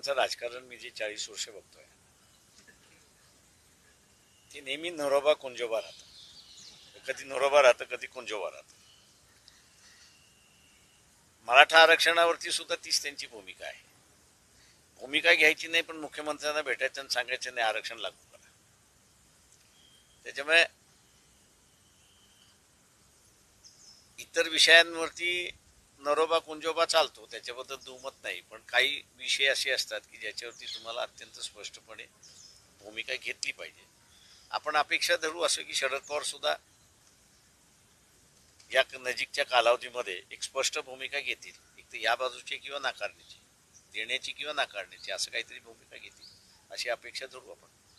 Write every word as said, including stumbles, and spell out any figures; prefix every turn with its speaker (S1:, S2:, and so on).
S1: साहेबांचं राजकारण मी जे चाळीस वर्ष बघतोय ते नेहमी नरोबा कुंजोबा राहतं. कधी नरोबा राहतं, कधी कुंजोबा राहतं. मराठा आरक्षणावरती सुद्धा तीच त्यांची भूमिका आहे. भूमिका घ्यायची नाही, पण मुख्यमंत्र्यांना भेटायचं आणि सांगायचं नाही आरक्षण लागू करा. त्याच्यामुळे इतर विषयांवरती नरोबा कुंजोबा चालतो, त्याच्याबद्दल दुमत नाही. पण काही विषय असे असतात की ज्याच्यावरती तुम्हाला अत्यंत स्पष्टपणे भूमिका घेतली पाहिजे. आपण अपेक्षा धरू असं की शरद पवार सुद्धा या नजीकच्या कालावधीमध्ये एक स्पष्ट भूमिका घेतील. एक तर या बाजूची किंवा नाकारण्याची, देण्याची किंवा नाकारण्याची, असं काहीतरी भूमिका घेतील अशी अपेक्षा धरू आपण.